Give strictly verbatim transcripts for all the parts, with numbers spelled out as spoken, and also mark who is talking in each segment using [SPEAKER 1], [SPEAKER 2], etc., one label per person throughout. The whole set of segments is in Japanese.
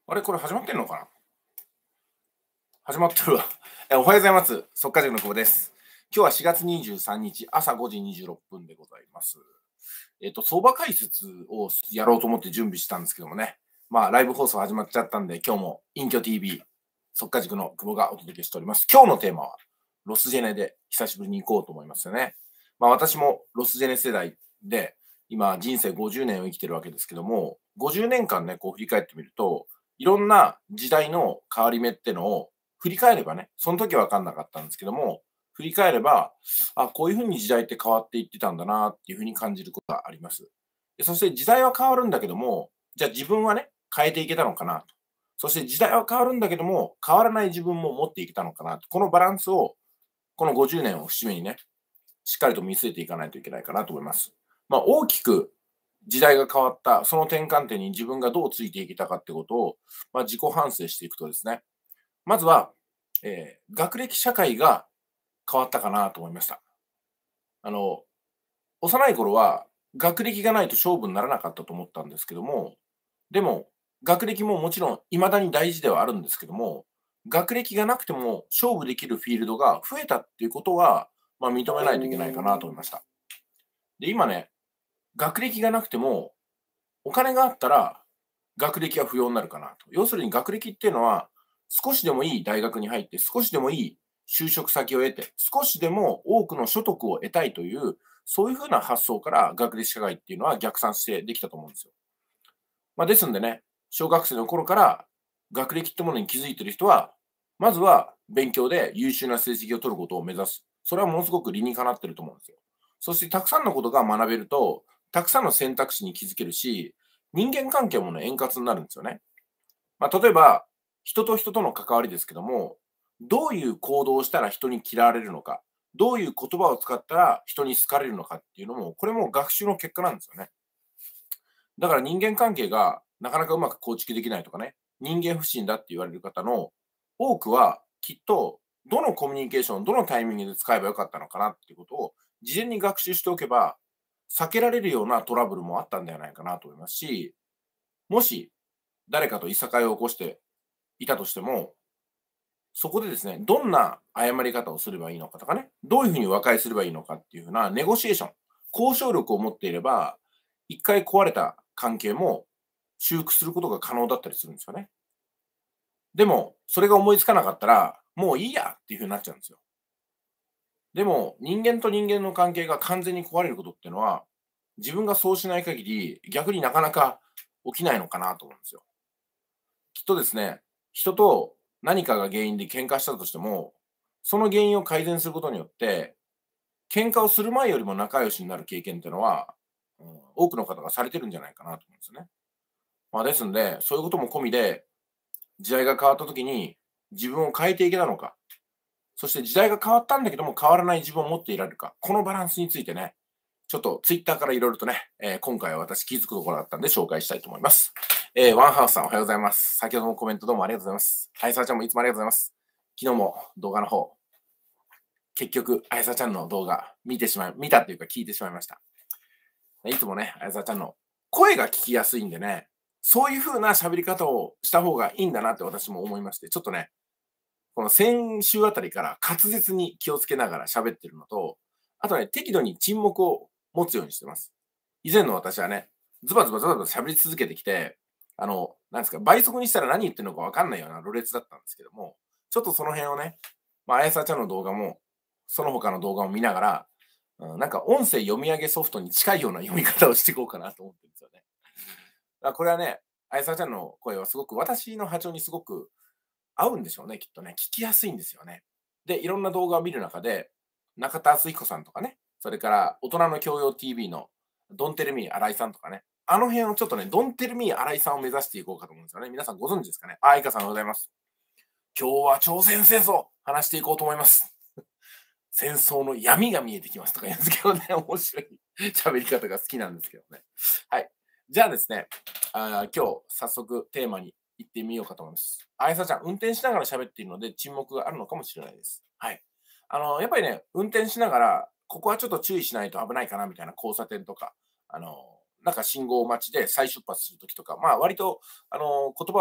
[SPEAKER 1] あれこれ始まってんのかな。始まってるわ。えおはようございます。速稼塾の久保です。今日はしがつにじゅうさんにち朝ごじにじゅうろっぷんでございます。えっと、相場解説をやろうと思って準備したんですけどもね。まあ、ライブ放送始まっちゃったんで、今日も隠居 ティービー、速稼塾の久保がお届けしております。今日のテーマは、ロスジェネで久しぶりに行こうと思いますよね。まあ、私もロスジェネ世代で、今人生ごじゅうねんを生きてるわけですけども、ごじゅうねんかんね、こう振り返ってみると、いろんな時代の変わり目ってのを振り返ればね、その時は分かんなかったんですけども、振り返れば、あ、こういうふうに時代って変わっていってたんだなっていうふうに感じることがあります。でそして時代は変わるんだけども、じゃあ自分はね、変えていけたのかなと。そして時代は変わるんだけども、変わらない自分も持っていけたのかなと。このバランスを、このごじゅうねんを節目にね、しっかりと見据えていかないといけないかなと思います。まあ、大きく時代が変わった、その転換点に自分がどうついていけたかってことを、まあ、自己反省していくとですね、まずは、えー、学歴社会が変わったかなと思いました。あの、幼い頃は学歴がないと勝負にならなかったと思ったんですけども、でも、学歴ももちろん未だに大事ではあるんですけども、学歴がなくても勝負できるフィールドが増えたっていうことは、まあ、認めないといけないかなと思いました。で、今ね、学歴がなくても、お金があったら学歴は不要になるかなと。要するに学歴っていうのは、少しでもいい大学に入って、少しでもいい就職先を得て、少しでも多くの所得を得たいという、そういうふうな発想から学歴社会っていうのは逆算してできたと思うんですよ。まあ、ですんでね、小学生の頃から学歴ってものに気づいてる人は、まずは勉強で優秀な成績を取ることを目指す。それはものすごく理にかなってると思うんですよ。そしてたくさんのことが学べると、たくさんの選択肢に気づけるし、人間関係もね、円滑になるんですよね。まあ、例えば、人と人との関わりですけども、どういう行動をしたら人に嫌われるのか、どういう言葉を使ったら人に好かれるのかっていうのも、これも学習の結果なんですよね。だから人間関係がなかなかうまく構築できないとかね、人間不信だって言われる方の多くは、きっと、どのコミュニケーション、どのタイミングで使えばよかったのかなっていうことを、事前に学習しておけば、避けられるようなトラブルもあったんではないかなと思いますし、もし誰かといさかいを起こしていたとしても、そこでですね、どんな謝り方をすればいいのかとかね、どういうふうに和解すればいいのかっていうふうなネゴシエーション、交渉力を持っていれば、一回壊れた関係も修復することが可能だったりするんですよね。でも、それが思いつかなかったら、もういいやっていうふうになっちゃうんですよ。でも、人間と人間の関係が完全に壊れることっていうのは、自分がそうしない限り、逆になかなか起きないのかなと思うんですよ。きっとですね、人と何かが原因で喧嘩したとしても、その原因を改善することによって、喧嘩をする前よりも仲良しになる経験っていうのは、うん、多くの方がされてるんじゃないかなと思うんですよね。まあ、ですんで、そういうことも込みで、時代が変わった時に自分を変えていけたのか、そして時代が変わったんだけども変わらない自分を持っていられるか、このバランスについてね、ちょっとツイッターからいろいろとね、えー今回は私気づくところだったんで紹介したいと思います。えーワンハウスさんおはようございます。先ほどのコメントどうもありがとうございます。あやさちゃんもいつもありがとうございます。昨日も動画の方、結局、あやさちゃんの動画見てしまい、見たっていうか聞いてしまいました。いつもね、あやさちゃんの声が聞きやすいんでね、そういう風な喋り方をした方がいいんだなって私も思いまして、ちょっとね、この先週あたりから滑舌に気をつけながら喋ってるのと、あとね、適度に沈黙を持つようにしてます。以前の私はね、ズバズバズバズバ喋り続けてきて、あの、なんですか、倍速にしたら何言ってるのかわかんないようなろれつだったんですけども、ちょっとその辺をね、まあ、あやさちゃんの動画も、その他の動画を見ながら、うん、なんか音声読み上げソフトに近いような読み方をしていこうかなと思ってるんですよね。だからこれはね、あやさちゃんの声はすごく、私の波長にすごく合うんでしょうね、きっとね。聞きやすいんですよね。で、いろんな動画を見る中で、中田敦彦さんとかね、それから大人の教養 ティーブイ のドンテルミー新井さんとかね、あの辺をちょっとね、ドンテルミー新井さんを目指していこうかと思うんですよね。皆さんご存知ですかね。あ、いかさんおはようございます。今日は朝鮮戦争話していこうと思います。戦争の闇が見えてきますとか言うんですけどね、面白い喋り方が好きなんですけどね。はい。じゃあですね、あ今日早速テーマに行ってみようかと思います。あやさちゃん、運転しながら喋っているので沈黙があるのかもしれないです。はい。あの、やっぱりね、運転しながら、ここはちょっと注意しないと危ないかなみたいな交差点とか、あの、なんか信号待ちで再出発するときとか、まあ割と、あの、言葉を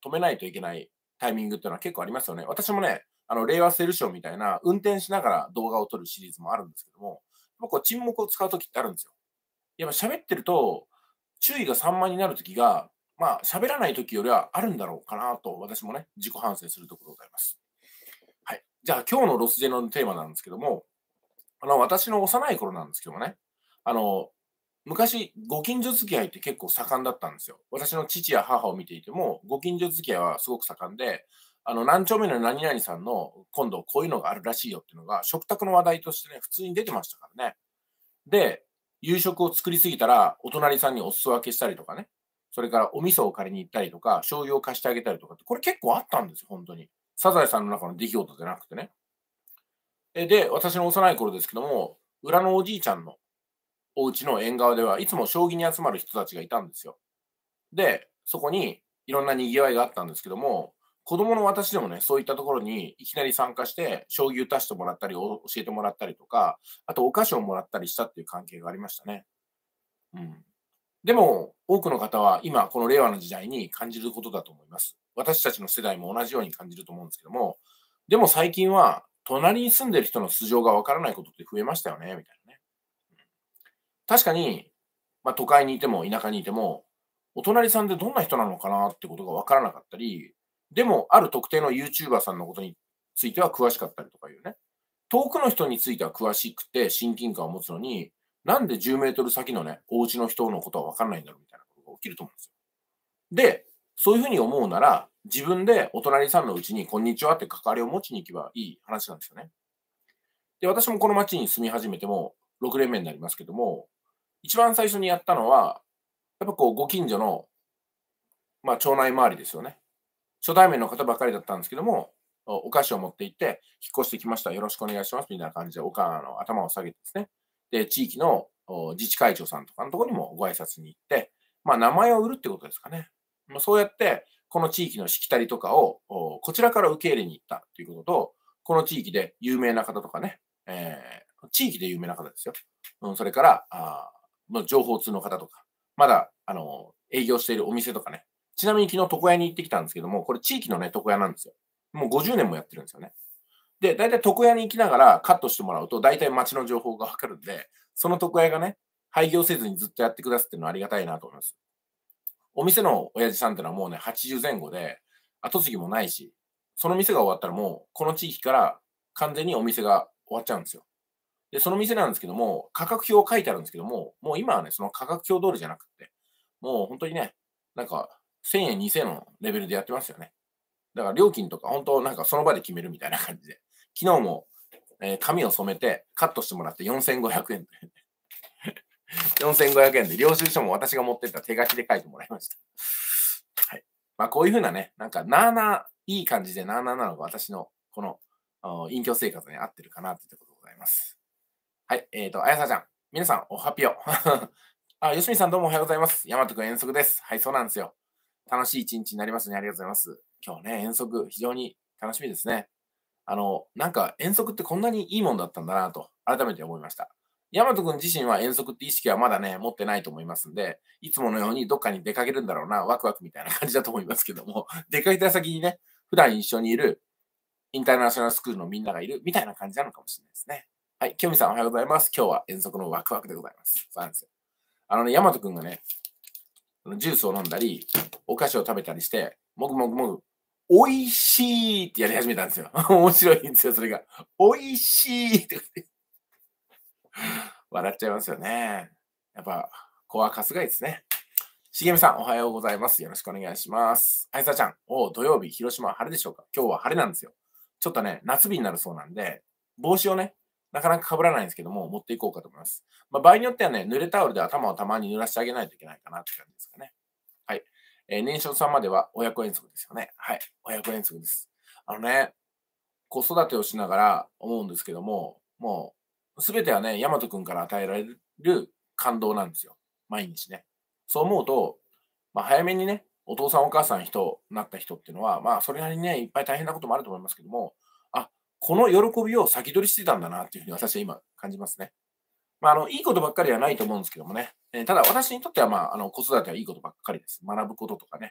[SPEAKER 1] 止めないといけないタイミングっていうのは結構ありますよね。私もね、あの、令和セルショーみたいな運転しながら動画を撮るシリーズもあるんですけども、僕は沈黙を使う時ってあるんですよ。やっぱ喋ってると、注意が散漫になる時が、まあ、喋らない時よりはあるんだろうかなと、私もね、自己反省するところでございます。はい。じゃあ、今日のロスジェのテーマなんですけども、あの、私の幼い頃なんですけどもね、あの、昔、ご近所付き合いって結構盛んだったんですよ。私の父や母を見ていても、ご近所付き合いはすごく盛んで、あの、何丁目の何々さんの今度こういうのがあるらしいよっていうのが、食卓の話題としてね、普通に出てましたからね。で、夕食を作りすぎたら、お隣さんにお裾分けしたりとかね、それからお味噌を借りに行ったりとか、醤油を貸してあげたりとかって、これ結構あったんですよ、本当に。サザエさんの中の出来事じゃなくてね。え、で、私の幼い頃ですけども、裏のおじいちゃんのお家の縁側ではいつも将棋に集まる人たちがいたんですよ。で、そこにいろんな賑わいがあったんですけども、子供の私でもね、そういったところにいきなり参加して、将棋打たしてもらったり、お教えてもらったりとか、あとお菓子をもらったりしたっていう関係がありましたね。うん。でも、多くの方は今、この令和の時代に感じることだと思います。私たちの世代も同じように感じると思うんですけども、でも最近は、隣に住んでる人の素性がわからないことって増えましたよね、みたいなね。確かに、まあ、都会にいても田舎にいても、お隣さんってどんな人なのかなってことがわからなかったり、でも、ある特定のユーチューバーさんのことについては詳しかったりとかいうね。遠くの人については詳しくて親近感を持つのに、なんでじゅうメートル先のね、お家の人のことはわかんないんだろうみたいなことが起きると思うんですよ。で、そういうふうに思うなら、自分でお隣さんのうちにこんにちはって関わりを持ちに行けばいい話なんですよね。で、私もこの町に住み始めてもろくねんめになりますけども、一番最初にやったのは、やっぱこうご近所の、まあ、町内周りですよね。初対面の方ばかりだったんですけども、おお菓子を持って行って、引っ越してきました、よろしくお願いしますみたいな感じで、おかの頭を下げてですね。で、地域のお自治会長さんとかのところにもご挨拶に行って、まあ、名前を売るってことですかね。まあ、そうやって、この地域のしきたりとかを、おこちらから受け入れに行ったということと、この地域で有名な方とかね、えー地域で有名な方ですよ。うん、それから、あーまあ情報通の方とか、まだ、あの、営業しているお店とかね、ちなみに昨日床屋に行ってきたんですけども、これ地域のね、床屋なんですよ。もうごじゅうねんもやってるんですよね。で、大体床屋に行きながらカットしてもらうと、大体街の情報がわかるんで、その床屋がね、廃業せずにずっとやってくださってるのはありがたいなと思います。お店の親父さんってのはもうね、はちじゅう前後で、後継ぎもないし、その店が終わったらもう、この地域から完全にお店が終わっちゃうんですよ。で、その店なんですけども、価格表書いてあるんですけども、もう今はね、その価格表通りじゃなくって、もう本当にね、なんかせんえん、にせんえんのレベルでやってますよね。だから料金とか本当なんかその場で決めるみたいな感じで。昨日も、えー髪を染めてカットしてもらってよんせんごひゃくえん。よんせんごひゃくえんで領収書も私が持ってった手書きで書いてもらいました。はい。まあこういう風なね、なんかなあなあ、いい感じでなあなあなのが私のこのあ隠居生活に合ってるかなっていうところでございます。はい、えっ、と、あやさちゃん。皆さん、おはぴよ。あ、よしみさんどうもおはようございます。やまとくん遠足です。はい、そうなんですよ。楽しい一日になりますね。ありがとうございます。今日ね、遠足、非常に楽しみですね。あの、なんか遠足ってこんなにいいもんだったんだなと、改めて思いました。ヤマト君自身は遠足って意識はまだね、持ってないと思いますんで、いつものようにどっかに出かけるんだろうな、ワクワクみたいな感じだと思いますけども、出かけた先にね、普段一緒にいるインターナショナルスクールのみんながいるみたいな感じなのかもしれないですね。はい、きょみさんおはようございます。今日は遠足のワクワクでございます。そうなんですよ。あのね、ヤマト君がね、ジュースを飲んだり、お菓子を食べたりして、もぐもぐもぐ、おいしいってやり始めたんですよ。面白いんですよ、それが。おいしいって言って笑っちゃいますよね。やっぱ、子はかすがいですね。しげみさん、おはようございます。よろしくお願いします。あいさちゃん、お土曜日、広島は晴れでしょうか？今日は晴れなんですよ。ちょっとね、夏日になるそうなんで、帽子をね、なかなか被らないんですけども、持っていこうかと思います。まあ、場合によってはね、濡れタオルで頭をたまに濡らしてあげないといけないかなって感じですかね。はい。えー年少さんまでは親子遠足ですよね。はい。親子遠足です。あのね、子育てをしながら思うんですけども、もう、すべてはね、大和くんから与えられる感動なんですよ。毎日ね。そう思うと、まあ、早めにね、お父さんお母さん人なった人っていうのは、まあ、それなりにね、いっぱい大変なこともあると思いますけども、あ、この喜びを先取りしてたんだなっていうふうに私は今感じますね。まあ、あの、いいことばっかりはないと思うんですけどもね。えーただ私にとっては、まあ、あの、子育てはいいことばっかりです。学ぶこととかね。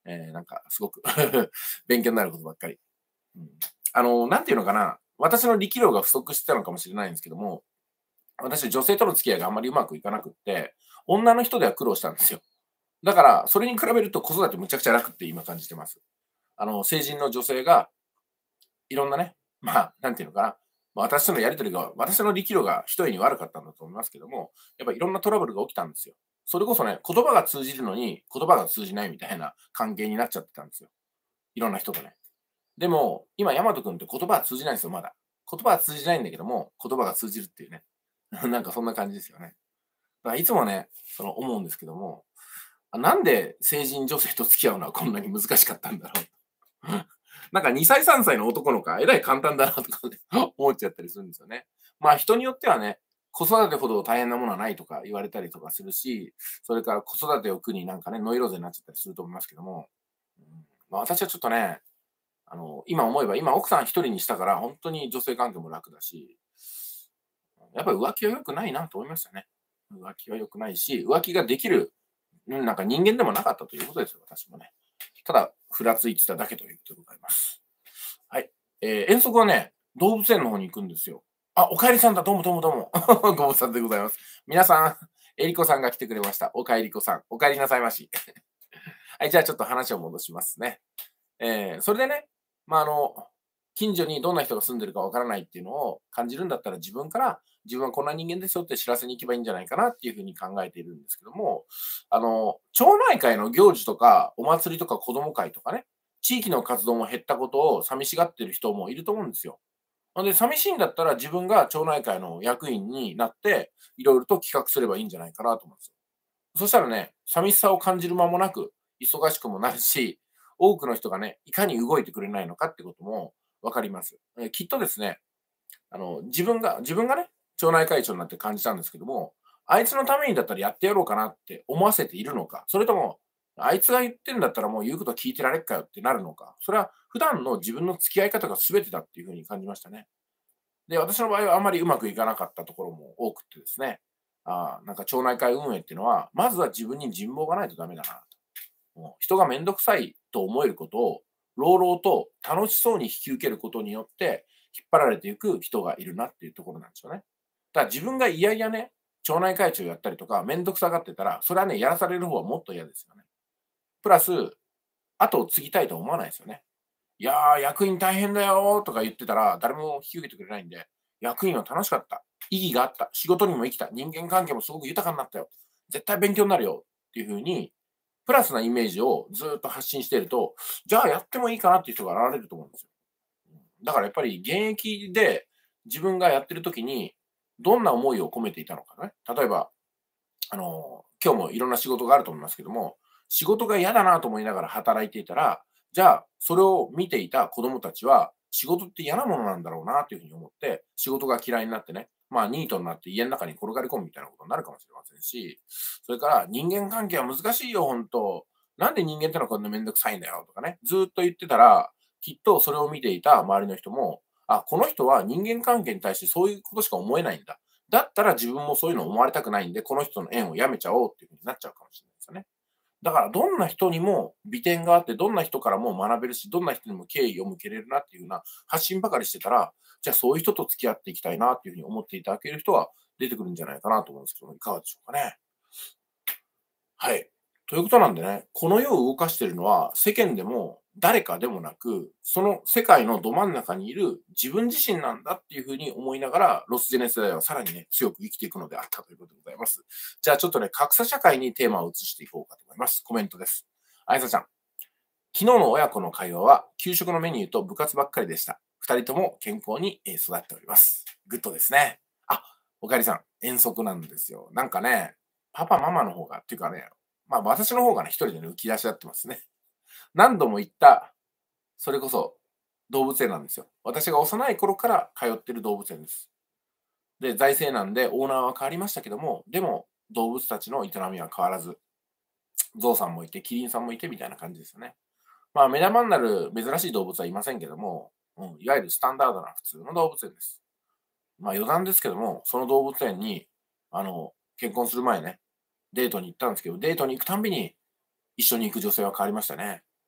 [SPEAKER 1] えー、なんかすごく勉強になることばっかり。うん、あの、なんていうのかな、私の力量が不足してたのかもしれないんですけども、私、女性との付き合いがあんまりうまくいかなくって、女の人では苦労したんですよ。だから、それに比べると子育てむちゃくちゃ楽って今感じてます。あの、成人の女性がいろんなね、まあ、なんていうのかな、まあ、私とのやり取りが、私の力量が一重に悪かったんだと思いますけども、やっぱいろんなトラブルが起きたんですよ。それこそね、言葉が通じるのに、言葉が通じないみたいな関係になっちゃってたんですよ。いろんな人とね。でも、今、ヤマト君って言葉は通じないんですよ、まだ。言葉は通じないんだけども、言葉が通じるっていうね。なんかそんな感じですよね。だからいつもね、その思うんですけども、あなんで成人女性と付き合うのはこんなに難しかったんだろう。なんかにさいさんさいの男の子はえらい簡単だなとかね、思っちゃったりするんですよね。まあ人によってはね、子育てほど大変なものはないとか言われたりとかするし、それから子育てを苦になんかね、ノイローゼになっちゃったりすると思いますけども、うんまあ、私はちょっとね、あの、今思えば、今奥さん一人にしたから本当に女性関係も楽だし、やっぱり浮気は良くないなと思いましたね。浮気は良くないし、浮気ができる、うんなんか人間でもなかったということですよ、私もね。ただ、ふらついてただけということでございます。はい。えー遠足はね、動物園の方に行くんですよ。あ、おかえりさんだ。どうもどうもどうも。ご無沙汰でございます。皆さん、えりこさんが来てくれました。おかえりこさん。おかえりなさいまし。はい、じゃあちょっと話を戻しますね。えーそれでね、まあ、あの、近所にどんな人が住んでるかわからないっていうのを感じるんだったら、自分から、自分はこんな人間ですよって知らせに行けばいいんじゃないかなっていうふうに考えているんですけども、あの、町内会の行事とか、お祭りとか子供会とかね、地域の活動も減ったことを寂しがってる人もいると思うんですよ。ほんで、寂しいんだったら自分が町内会の役員になって、いろいろと企画すればいいんじゃないかなと思うんですよ。そしたらね、寂しさを感じる間もなく、忙しくもなるし、多くの人がね、いかに動いてくれないのかってことも分かります。え、きっとですね、あの、自分が自分がね、町内会長になって感じたんですけども、あいつのためにだったらやってやろうかなって思わせているのか、それとも、あいつが言ってんだったらもう言うこと聞いてられっかよってなるのか、それは普段の自分の付き合い方が全てだっていう風に感じましたね。で、私の場合はあんまりうまくいかなかったところも多くってですね、ああ、なんか町内会運営っていうのは、まずは自分に人望がないとダメだなと。もう人がめんどくさいと思えることを、朗々と楽しそうに引き受けることによって、引っ張られていく人がいるなっていうところなんですよね。だから自分がいやいやね、町内会長やったりとか、めんどくさがってたら、それはね、やらされる方はもっと嫌ですよね。プラス、後を継ぎたいとは思わないですよね。いやー、役員大変だよーとか言ってたら、誰も引き受けてくれないんで、役員は楽しかった。意義があった。仕事にも生きた。人間関係もすごく豊かになったよ。絶対勉強になるよ。っていう風に、プラスなイメージをずーっと発信していると、じゃあやってもいいかなっていう人が現れると思うんですよ。だからやっぱり現役で自分がやってる時に、どんな思いを込めていたのかね。例えば、あの、今日もいろんな仕事があると思いますけども、仕事が嫌だなと思いながら働いていたら、じゃあ、それを見ていた子供たちは、仕事って嫌なものなんだろうなというふうに思って、仕事が嫌いになってね、まあニートになって家の中に転がり込むみたいなことになるかもしれませんし、それから人間関係は難しいよ、本当なんで人間ってのはこんなめんどくさいんだよとかね、ずーっと言ってたら、きっとそれを見ていた周りの人も、あ、この人は人間関係に対してそういうことしか思えないんだ。だったら自分もそういうの思われたくないんで、この人の縁をやめちゃおうっていう風になっちゃうかもしれないですよね。だからどんな人にも利点があって、どんな人からも学べるし、どんな人にも敬意を向けれるなっていう風な発信ばかりしてたら、じゃあそういう人と付き合っていきたいなっていう風に思っていただける人は出てくるんじゃないかなと思うんですけど、いかがでしょうかね。はい。ということなんでね、この世を動かしているのは世間でも誰かでもなく、その世界のど真ん中にいる自分自身なんだっていうふうに思いながら、ロスジェネ世代はさらにね、強く生きていくのであったということでございます。じゃあちょっとね、格差社会にテーマを移していこうかと思います。コメントです。あいさちゃん、昨日の親子の会話は、給食のメニューと部活ばっかりでした。二人とも健康にえー育っております。グッドですね。あ、おかえりさん、遠足なんですよ。なんかね、パパ、ママの方が、っていうかね、まあ私の方がね、一人でね、浮き出し合ってますね。何度も行った、それこそ動物園なんですよ。私が幼い頃から通ってる動物園です。で、財政難でオーナーは変わりましたけども、でも動物たちの営みは変わらず、ゾウさんもいて、キリンさんもいてみたいな感じですよね。まあ、目玉になる珍しい動物はいませんけども、うん、いわゆるスタンダードな普通の動物園です。まあ余談ですけども、その動物園に、あの、結婚する前ね、デートに行ったんですけど、デートに行くたんびに一緒に行く女性は変わりましたね。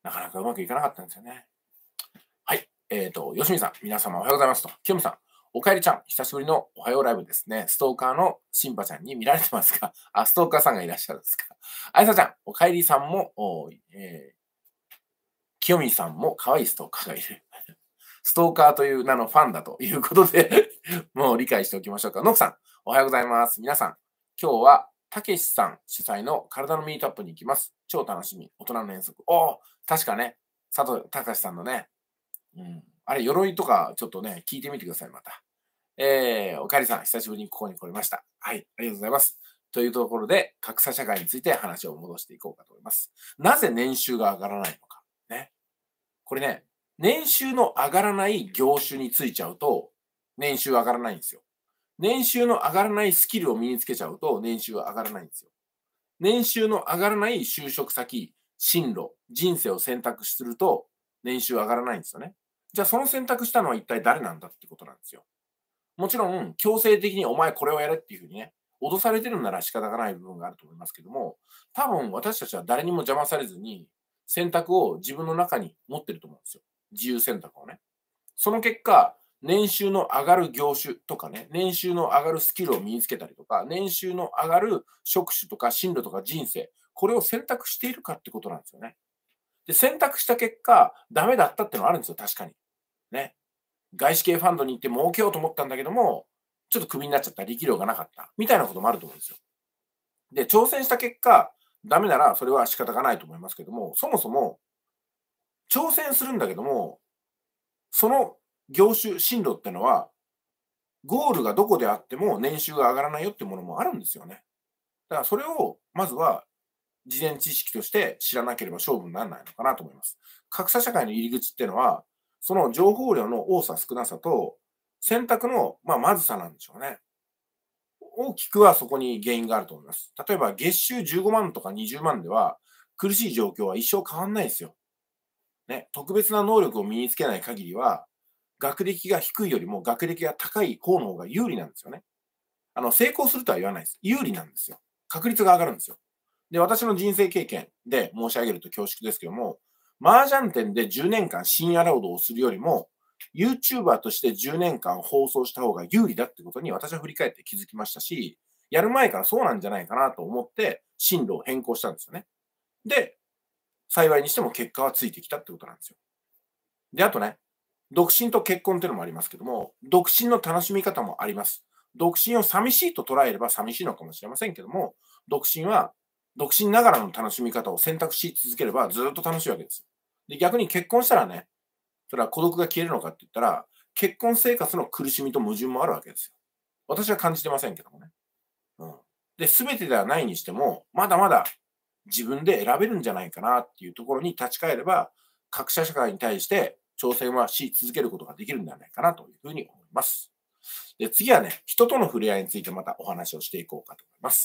[SPEAKER 1] なかなかうまくいかなかったんですよね。はい。えっ、と、よしみさん、皆様おはようございますと。きよみさん、おかえりちゃん、久しぶりのおはようライブですね。ストーカーのシンパちゃんに見られてますか？あ、ストーカーさんがいらっしゃるんですか？あいさちゃん、おかえりさんも、おえー、きよみさんも可愛いストーカーがいる。ストーカーという名のファンだということでもう理解しておきましょうか。ノクさん、おはようございます。皆さん、今日はたけしさん主催の体のミートアップに行きます。超楽しみ。大人の遠足。おお、確かね、佐藤隆さんのね、うん、あれ、鎧とかちょっとね、聞いてみてください、また。えー、おかえりさん、久しぶりにここに来れました。はい、ありがとうございます。というところで、格差社会について話を戻していこうかと思います。なぜ年収が上がらないのか。ね。これね、年収の上がらない業種についちゃうと、年収上がらないんですよ。年収の上がらないスキルを身につけちゃうと、年収は上がらないんですよ。年収の上がらない就職先、進路、人生を選択すると、年収上がらないんですよね。じゃあその選択したのは一体誰なんだってことなんですよ。もちろん、強制的にお前これをやれっていうふうにね、脅されてるなら仕方がない部分があると思いますけども、多分私たちは誰にも邪魔されずに、選択を自分の中に持ってると思うんですよ。自由選択をね。その結果、年収の上がる業種とかね、年収の上がるスキルを身につけたりとか、年収の上がる職種とか進路とか人生、これを選択しているかってことなんですよね。で、選択した結果、ダメだったってのはあるんですよ、確かに。ね。外資系ファンドに行って儲けようと思ったんだけども、ちょっとクビになっちゃった、力量がなかった、みたいなこともあると思うんですよ。で、挑戦した結果、ダメならそれは仕方がないと思いますけども、そもそも、挑戦するんだけども、その業種、進路ってのは、ゴールがどこであっても年収が上がらないよっていうものもあるんですよね。だからそれを、まずは、事前知識として知らなければ勝負にならないのかなと思います。格差社会の入り口っていうのは、その情報量の多さ少なさと、選択の、まあ、まずさなんでしょうね。大きくはそこに原因があると思います。例えば、月収じゅうごまんとかにじゅうまんでは、苦しい状況は一生変わんないですよ。ね、特別な能力を身につけない限りは、学歴が低いよりも学歴が高い方の方が有利なんですよね。あの、成功するとは言わないです。有利なんですよ。確率が上がるんですよ。で、私の人生経験で申し上げると恐縮ですけども、麻雀店でじゅうねんかん深夜労働をするよりも、YouTuber としてじゅうねんかん放送した方が有利だってことに私は振り返って気づきましたし、やる前からそうなんじゃないかなと思って進路を変更したんですよね。で、幸いにしても結果はついてきたってことなんですよ。で、あとね、独身と結婚っていうのもありますけども、独身の楽しみ方もあります。独身を寂しいと捉えれば寂しいのかもしれませんけども、独身は、独身ながらの楽しみ方を選択し続ければずっと楽しいわけです。で、逆に結婚したらね、それは孤独が消えるのかって言ったら、結婚生活の苦しみと矛盾もあるわけですよ。私は感じてませんけどもね。うん。で、すべてではないにしても、まだまだ自分で選べるんじゃないかなっていうところに立ち返れば、格差社会に対して挑戦はし続けることができるんじゃないかなというふうに思います。で、次はね、人との触れ合いについてまたお話をしていこうかと思います。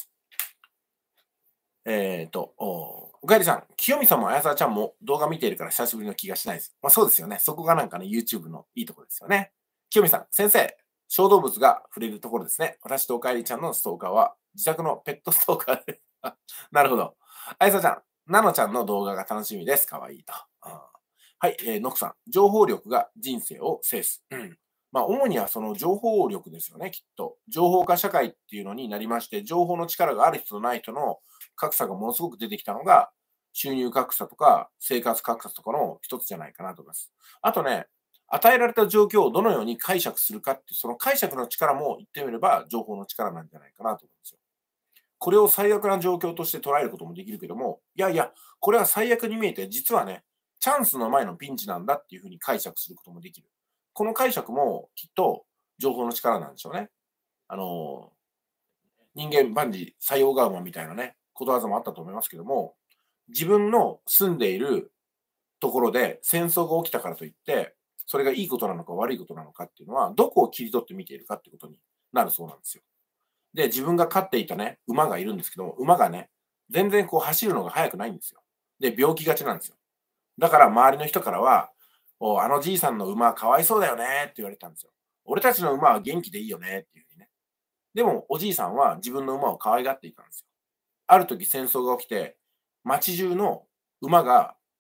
[SPEAKER 1] えっ、ー、と、おおかえりさん、清美さんもあやさちゃんも動画見ているから久しぶりの気がしないです。まあそうですよね。そこがなんかね、YouTube のいいところですよね。清美さん、先生、小動物が触れるところですね。私とおかえりちゃんのストーカーは自宅のペットストーカーで。なるほど。あやさちゃん、なのちゃんの動画が楽しみです。かわいいと。はい、えー、ノクさん、情報力が人生を制す。うん。まあ、主にはその情報力ですよね、きっと。情報化社会っていうのになりまして、情報の力がある人とない人の格差がものすごく出てきたのが、収入格差とか生活格差とかの一つじゃないかなと思います。あとね、与えられた状況をどのように解釈するかっていう、その解釈の力も言ってみれば情報の力なんじゃないかなと思うんですよ。これを最悪な状況として捉えることもできるけども、いやいや、これは最悪に見えて、実はね、チャンスの前のピンチなんだっていうふうに解釈することもできる。この解釈もきっと情報の力なんでしょうね。あの、人間万事採用が馬みたいなね、ことわざもあったと思いますけども、自分の住んでいるところで戦争が起きたからといって、それがいいことなのか悪いことなのかっていうのは、どこを切り取って見ているかっていうことになるそうなんですよ。で、自分が飼っていたね、馬がいるんですけども、馬がね、全然こう走るのが速くないんですよ。で、病気がちなんですよ。だから周りの人からは、おあのじいさんの馬かわいそうだよねって言われたんですよ。俺たちの馬は元気でいいよねっていうふうにね。でも、おじいさんは自分の馬を可愛がっていたんですよ。ある時戦争が起きて、街中の馬が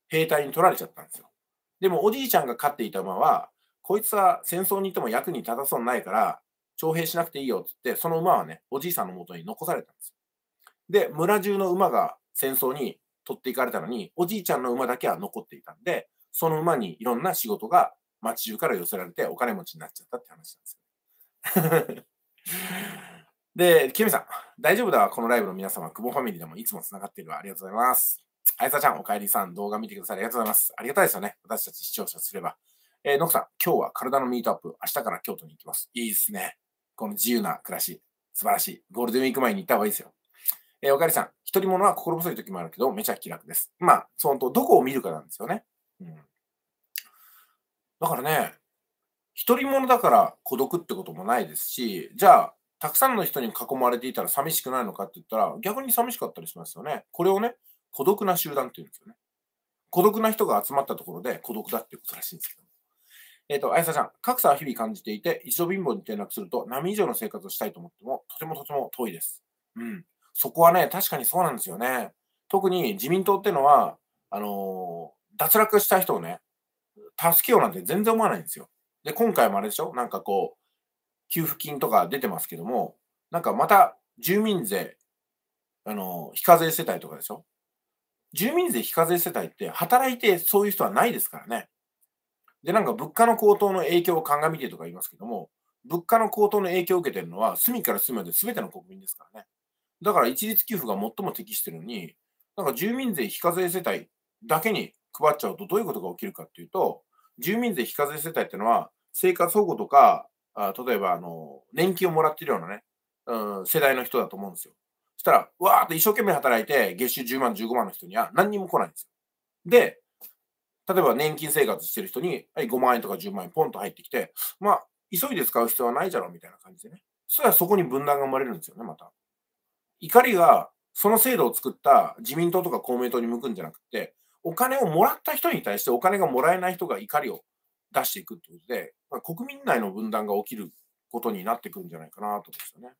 [SPEAKER 1] 兵隊に取られちゃったんですよ。でもおじいちゃんが飼っていた馬は、こいつは戦争に行っても役に立たそうにないから、徴兵しなくていいよって言って、その馬はね、おじいさんの元に残されたんですよ。で、村中の馬が戦争に取っていかれたのに、おじいちゃんの馬だけは残っていたんで、その馬にいろんな仕事が町中から寄せられてお金持ちになっちゃったって話なんですよ。で、キムさん、大丈夫だわ、このライブの皆様、久保ファミリーでもいつも繋がっているわ。ありがとうございます。あやさちゃん、おかえりさん、動画見てください。ありがとうございます。ありがたいですよね。私たち視聴者すれば。えー、ノクさん、今日は体のミートアップ、明日から京都に行きます。いいですね。この自由な暮らし、素晴らしい。ゴールデンウィーク前に行った方がいいですよ。えー、おかえりさん、一人者は心細い時もあるけど、めちゃ気楽です。まあ、そのと、どこを見るかなんですよね。うん。だからね、一人者だから孤独ってこともないですし、じゃあ、たくさんの人に囲まれていたら寂しくないのかって言ったら、逆に寂しかったりしますよね。これをね、孤独な集団って言うんですよね。孤独な人が集まったところで孤独だっていうことらしいんですけど。えっ、と、あやさちゃん、格差は日々感じていて、一度貧乏に転落すると波以上の生活をしたいと思っても、とてもとても遠いです。うん。そこはね、確かにそうなんですよね。特に自民党ってのは、あのー脱落した人をね、助けようなんて全然思わないんですよ。で、今回もあれでしょなんかこう、給付金とか出てますけども、なんかまた住民税、あのー非課税世帯とかでしょ住民税非課税世帯って働いてそういう人はないですからね。で、なんか物価の高騰の影響を鑑みてとか言いますけども、物価の高騰の影響を受けてるのは隅から隅まで全ての国民ですからね。だから一律給付が最も適してるのに、なんか住民税非課税世帯だけに配っちゃうとどういうことが起きるかっていうと、住民税非課税世帯っていうのは生活保護とか、あ例えばあの年金をもらってるようなね、うん、世代の人だと思うんですよ。そしたら、うわーっと一生懸命働いて月収じゅうまん、じゅうごまんの人には何にも来ないんですよ。で、例えば年金生活してる人に、はい、ごまん円とかじゅうまん円ポンと入ってきて、まあ、急いで使う必要はないじゃろみたいな感じでね。そしたらそこに分断が生まれるんですよね、また。怒りが、その制度を作った自民党とか公明党に向くんじゃなくて、お金をもらった人に対してお金がもらえない人が怒りを出していくってことで、まあ、国民内の分断が起きることになってくるんじゃないかなと思うんですよね。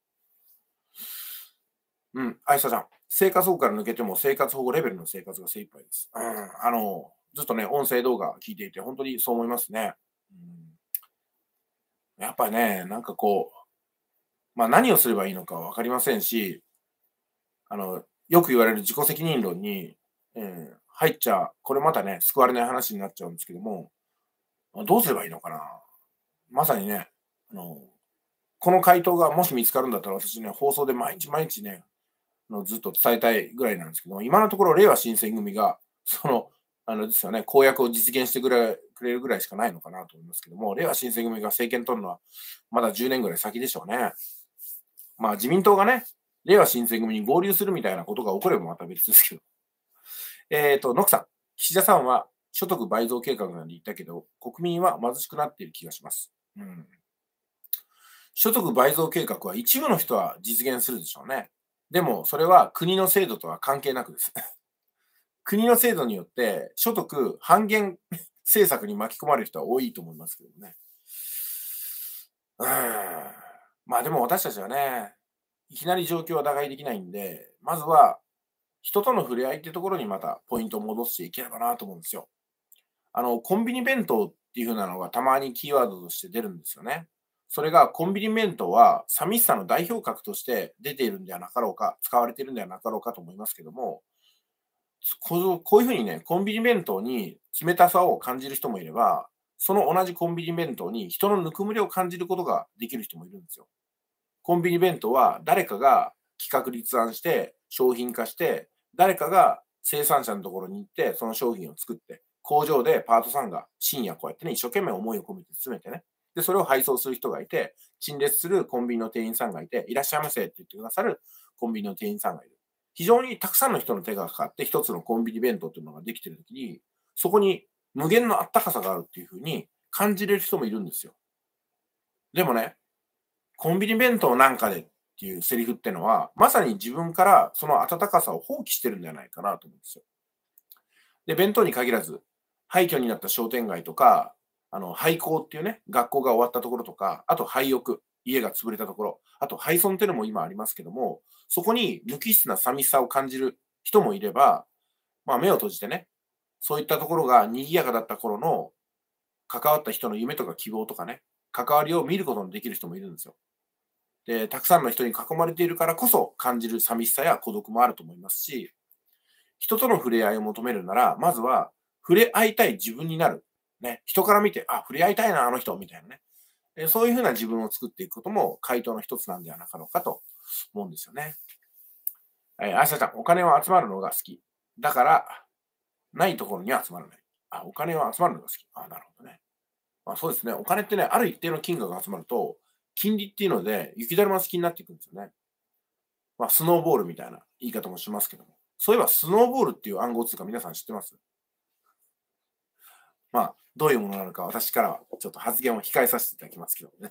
[SPEAKER 1] うん、あいさちゃん、生活保護から抜けても生活保護レベルの生活が精一杯です。うん、あの、ずっとね、音声動画聞いていて、本当にそう思いますね。うん、やっぱりね、なんかこう、まあ何をすればいいのかわかりませんし、あの、よく言われる自己責任論に、えー入っちゃ、これまたね、救われない話になっちゃうんですけども、どうすればいいのかな。まさにね、あの、この回答がもし見つかるんだったら、私ね、放送で毎日毎日ね、のずっと伝えたいぐらいなんですけども、今のところ、れいわ新選組が、その、あのですよね、公約を実現してくれくれるぐらいしかないのかなと思いますけども、れいわ新選組が政権取るのは、まだじゅうねんぐらい先でしょうね。まあ、自民党がね、れいわ新選組に合流するみたいなことが起こればまた別ですけど。えっ、と、ノクさん、岸田さんは所得倍増計画なんで言ったけど、国民は貧しくなっている気がします。うん、所得倍増計画は一部の人は実現するでしょうね。でも、それは国の制度とは関係なくです。国の制度によって所得半減政策に巻き込まれる人は多いと思いますけどね。うーん。まあでも私たちはね、いきなり状況は打開できないんで、まずは人との触れ合いっていうところにまたポイントを戻していければなと思うんですよ。あの、コンビニ弁当っていう風なのがたまにキーワードとして出るんですよね。それがコンビニ弁当は寂しさの代表格として出ているんではなかろうか、使われているんではなかろうかと思いますけども、こうこういうふうにね、コンビニ弁当に冷たさを感じる人もいれば、その同じコンビニ弁当に人のぬくもりを感じることができる人もいるんですよ。コンビニ弁当は誰かが企画立案して商品化して、誰かが生産者のところに行ってその商品を作って、工場でパートさんが深夜こうやってね、一生懸命思いを込めて詰めてね、で、それを配送する人がいて、陳列するコンビニの店員さんがいて、いらっしゃいませって言ってくださるコンビニの店員さんがいる。非常にたくさんの人の手がかかって一つのコンビニ弁当というのができているときに、そこに無限のあったかさがあるっていうふうに感じれる人もいるんですよ。でもね、コンビニ弁当なんかでっていうセリフってのは、まさに自分からその温かさを放棄してるんじゃないかなと思うんですよ。で、弁当に限らず、廃墟になった商店街とか、あの、廃校っていうね、学校が終わったところとか、あと廃屋、家が潰れたところ、あと廃村っていうのも今ありますけども、そこに無機質な寂しさを感じる人もいれば、まあ目を閉じてね、 そういったところが賑やかだった頃の関わった人の夢とか希望とかね、関わりを見ることのできる人もいるんですよ。で、たくさんの人に囲まれているからこそ感じる寂しさや孤独もあると思いますし、人との触れ合いを求めるなら、まずは触れ合いたい自分になる。ね、人から見て、あ、触れ合いたいな、あの人、みたいなね。えそういうふうな自分を作っていくことも回答の一つなんではなかろうかと思うんですよね。えー、あさちゃん、お金は集まるのが好き。だから、ないところには集まらない。あ、お金は集まるのが好き。あ、なるほどね。まあ、そうですね。お金ってね、ある一定の金額が集まると、金利っていうので、雪だるま式になっていくんですよね。まあ、スノーボールみたいな言い方もしますけども。そういえば、スノーボールっていう暗号通貨皆さん知ってます？まあ、どういうものなのか私からはちょっと発言を控えさせていただきますけどね。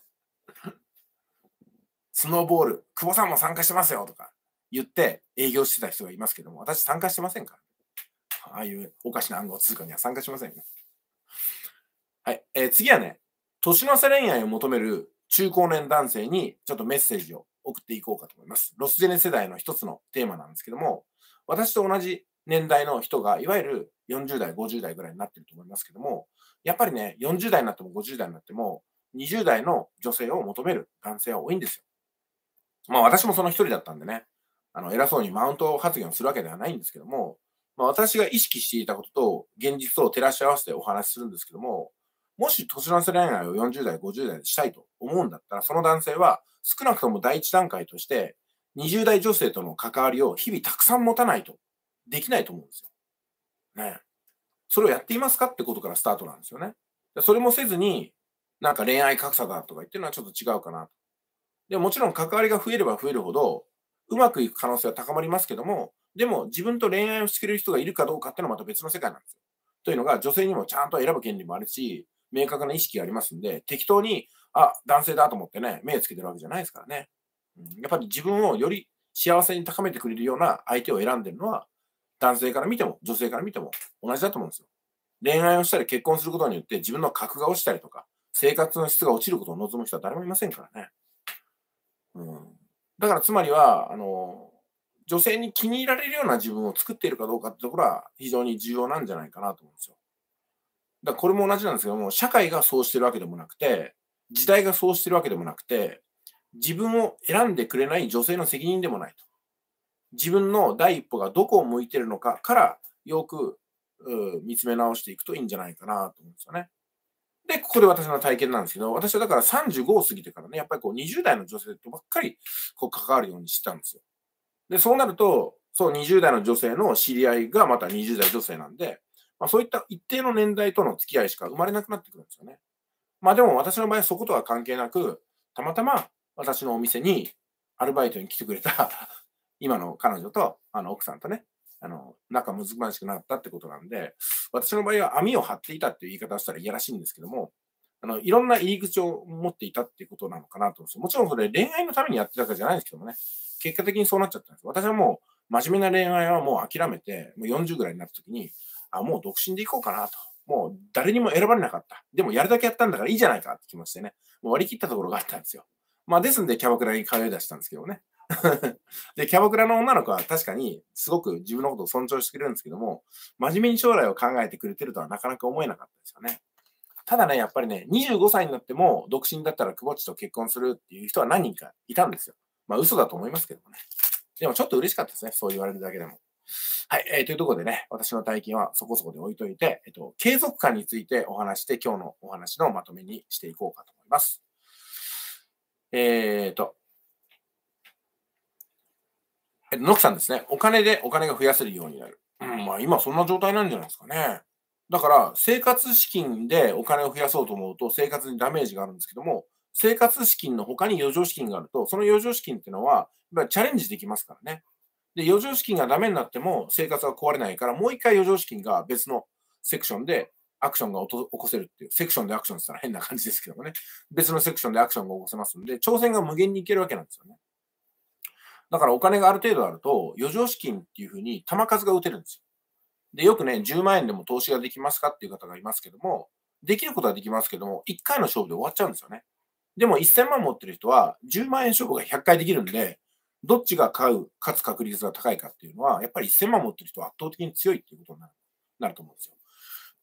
[SPEAKER 1] スノーボール、久保さんも参加してますよとか言って営業してた人がいますけども、私参加してませんから。ああいうおかしな暗号通貨には参加しませんよ。はい。えー、次はね、年の差恋愛を求める中高年男性にちょっとメッセージを送っていこうかと思います。ロスジェネ世代の一つのテーマなんですけども、私と同じ年代の人が、いわゆるよんじゅう代、ごじゅう代ぐらいになってると思いますけども、やっぱりね、よんじゅう代になってもごじゅう代になっても、にじゅう代の女性を求める男性は多いんですよ。まあ私もその一人だったんでね、あの偉そうにマウント発言をするわけではないんですけども、まあ、私が意識していたことと現実を照らし合わせてお話しするんですけども、もし年の瀬恋愛をよんじゅう代、ごじゅう代でしたいと思うんだったら、その男性は少なくとも第一段階として、にじゅう代女性との関わりを日々たくさん持たないとできないと思うんですよ。ね。それをやっていますかってことからスタートなんですよね。それもせずに、なんか恋愛格差だとか言ってるのはちょっと違うかなと。でももちろん関わりが増えれば増えるほど、うまくいく可能性は高まりますけども、でも自分と恋愛をしてくれる人がいるかどうかっていうのはまた別の世界なんですよ。というのが、女性にもちゃんと選ぶ権利もあるし、明確な意識がありますんで、適当に、あ、男性だと思ってね、目つけてるわけじゃないですからね。うん、やっぱり自分をより幸せに高めてくれるような相手を選んでるのは、男性から見ても、女性から見ても同じだと思うんですよ。恋愛をしたり結婚することによって自分の格が落ちたりとか、生活の質が落ちることを望む人は誰もいませんからね。うん、だからつまりは、あの、女性に気に入られるような自分を作っているかどうかってところは非常に重要なんじゃないかなと思うんですよ。だからこれも同じなんですけども、社会がそうしてるわけでもなくて、時代がそうしてるわけでもなくて、自分を選んでくれない女性の責任でもないと。自分の第一歩がどこを向いているのかからよく見つめ直していくといいんじゃないかなと思うんですよね。で、ここで私の体験なんですけど、私はだからさんじゅうごを過ぎてからね、やっぱりこうにじゅう代の女性とばっかりこう関わるようにしてたんですよ。で、そうなると、そうにじゅう代の女性の知り合いがまたにじゅう代女性なんで、まあ、そういった一定の年代との付き合いしか生まれなくなってくるんですよね。まあでも私の場合はそことは関係なく、たまたま私のお店にアルバイトに来てくれた今の彼女とあの奥さんとね、あの仲難しくなったってことなんで、私の場合は網を張っていたっていう言い方をしたらいやらしいんですけども、あのいろんな入り口を持っていたっていうことなのかなと思うんですよ。もちろんそれ恋愛のためにやってたわけじゃないんですけどもね、結果的にそうなっちゃったんです。私はもう真面目な恋愛はもう諦めて、もうよんじゅうぐらいになった時に、あ、もう独身でいこうかなと。もう誰にも選ばれなかった。でもやるだけやったんだからいいじゃないかって気持ちでね、もう割り切ったところがあったんですよ。まあですんでキャバクラに通い出したんですけどね。で、キャバクラの女の子は確かにすごく自分のことを尊重してくれるんですけども、真面目に将来を考えてくれてるとはなかなか思えなかったですよね。ただね、やっぱりね、にじゅうごさいになっても独身だったら久保っちと結婚するっていう人は何人かいたんですよ。まあ嘘だと思いますけどもね。でもちょっと嬉しかったですね。そう言われるだけでも。はい、えー、というところでね、私の体験はそこそこで置いといて、えっと、継続感についてお話して今日のお話のまとめにしていこうかと思います。えーと、えっと、ノクさんですね。お金でお金が増やせるようになる。うん、まあ今そんな状態なんじゃないですかね。だから生活資金でお金を増やそうと思うと生活にダメージがあるんですけども、生活資金の他に余剰資金があると、その余剰資金っていうのは、やっぱりチャレンジできますからね。で、余剰資金がダメになっても生活は壊れないから、もう一回余剰資金が別のセクションでアクションが起こせるっていう、セクションでアクションって言ったら変な感じですけどもね。別のセクションでアクションが起こせますんで、挑戦が無限にいけるわけなんですよね。だからお金がある程度あると、余剰資金っていうふうに玉数が打てるんですよ。で、よくね、じゅうまん円でも投資ができますかっていう方がいますけども、できることはできますけども、いっかいの勝負で終わっちゃうんですよね。でもせんまん持ってる人は、じゅうまん円勝負がひゃっかいできるんで、どっちが買う、勝つ確率が高いかっていうのは、やっぱりせんまん持ってる人は圧倒的に強いっていうことになるなると思うんですよ。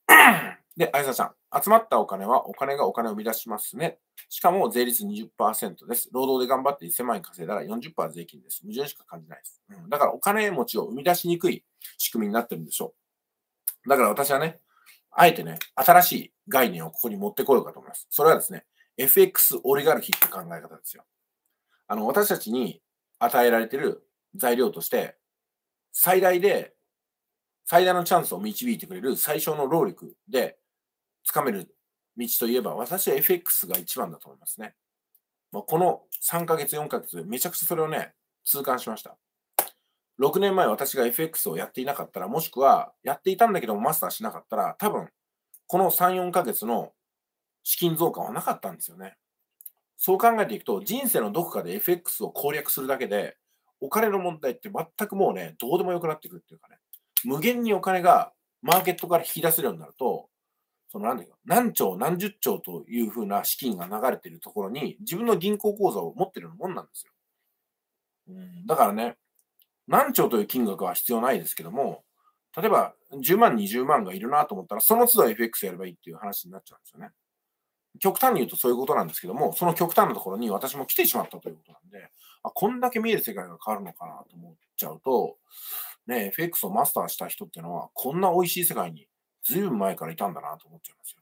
[SPEAKER 1] で、あやさちゃん。集まったお金はお金がお金を生み出しますね。しかも税率にじゅっパーセントです。労働で頑張ってせんまん円稼いだら よんじゅっパーセント 税金です。矛盾しか感じないです。うん、だからお金持ちを生み出しにくい仕組みになってるんでしょう。だから私はね、あえてね、新しい概念をここに持ってこようかと思います。それはですね、エフエックス オリガルヒって考え方ですよ。あの、私たちに与えられている材料として、最大で、最大のチャンスを導いてくれる最小の労力で掴める道といえば、私は エフエックス が一番だと思いますね。まあ、このさんかげつ、よんかげつ、めちゃくちゃそれをね、痛感しました。ろくねんまえ私が エフエックス をやっていなかったら、もしくはやっていたんだけどもマスターしなかったら、多分、このさん、よんかげつの資金増加はなかったんですよね。そう考えていくと、人生のどこかで エフエックス を攻略するだけで、お金の問題って全くもうね、どうでもよくなってくるっていうかね、無限にお金がマーケットから引き出せるようになると、そのなんだよ、何兆、何十兆というふうな資金が流れているところに、自分の銀行口座を持ってるようなもんなんですよ。うん、だからね、何兆という金額は必要ないですけども、例えばじゅうまん、にじゅうまんがいるなと思ったら、その都度 エフエックス やればいいっていう話になっちゃうんですよね。極端に言うとそういうことなんですけども、その極端なところに私も来てしまったということなんで、あ、こんだけ見える世界が変わるのかなと思っちゃうと、ね、エフエックス をマスターした人っていうのは、こんな美味しい世界にずいぶん前からいたんだなと思っちゃいますよ。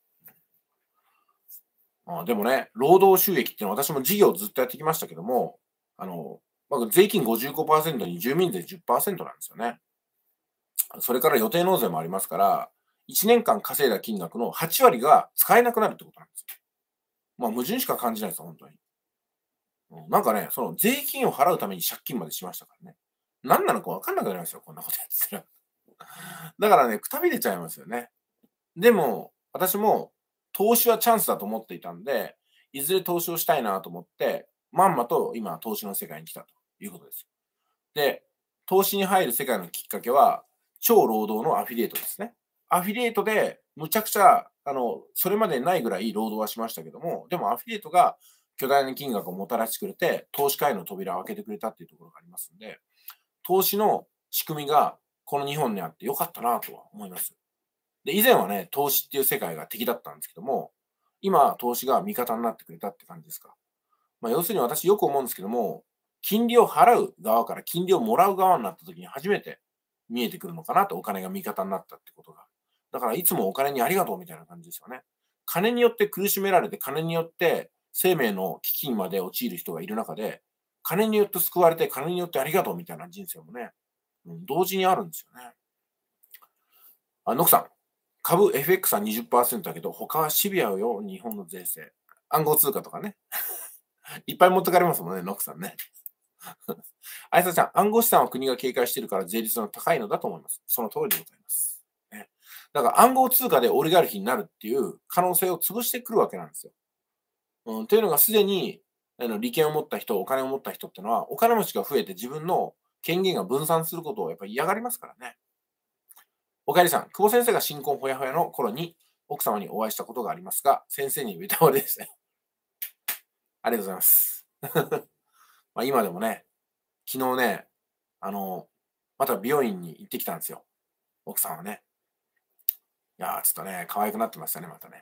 [SPEAKER 1] あでもね、労働収益っていうのは私も事業をずっとやってきましたけども、あの、まず税金 ごじゅうごパーセント に住民税 じゅっパーセント なんですよね。それから予定納税もありますから、いちねんかん稼いだ金額のはち割が使えなくなるってことなんですよ。まあ、矛盾しか感じないですよ、本当に。うん、なんかね、その税金を払うために借金までしましたからね。何なのか分かんなくなりますよ、こんなことやってたら。だからね、くたびれちゃいますよね。でも、私も投資はチャンスだと思っていたんで、いずれ投資をしたいなと思って、まんまと今、投資の世界に来たということです。で、投資に入る世界のきっかけは、超労働のアフィリエイトですね。アフィリエイトで、むちゃくちゃ、あの、それまでないぐらい労働はしましたけども、でもアフィリエイトが巨大な金額をもたらしてくれて、投資家への扉を開けてくれたっていうところがありますんで、投資の仕組みがこの日本にあってよかったなとは思います。で、以前はね、投資っていう世界が敵だったんですけども、今、投資が味方になってくれたって感じですか。まあ、要するに私よく思うんですけども、金利を払う側から金利をもらう側になった時に初めて見えてくるのかなと、お金が味方になったってことが。だからいつもお金にありがとうみたいな感じですよね。金によって苦しめられて、金によって生命の危機にまで陥る人がいる中で、金によって救われて、金によってありがとうみたいな人生もね、うん、同時にあるんですよね。あ、ノクさん、株 エフエックス はにじゅっパーセントだけど、他はシビアよ、日本の税制。暗号通貨とかね。いっぱい持ってかれますもんね、ノクさんね。あやさちゃん、暗号資産は国が警戒しているから税率の高いのだと思います。その通りでございます。ね、だから暗号通貨でオリガルヒになるっていう可能性を潰してくるわけなんですよ。うん、というのがすでにあの利権を持った人、お金を持った人っていうのは、お金持ちが増えて自分の権限が分散することをやっぱり嫌がりますからね。おかえりさん、久保先生が新婚ほやほやの頃に奥様にお会いしたことがありますが、先生に言ったわれでしたよ。ありがとうございます。まあ今でもね、昨日ね、あの、また美容院に行ってきたんですよ。奥さんはね。いやー、ちょっとね、可愛くなってましたね、またね。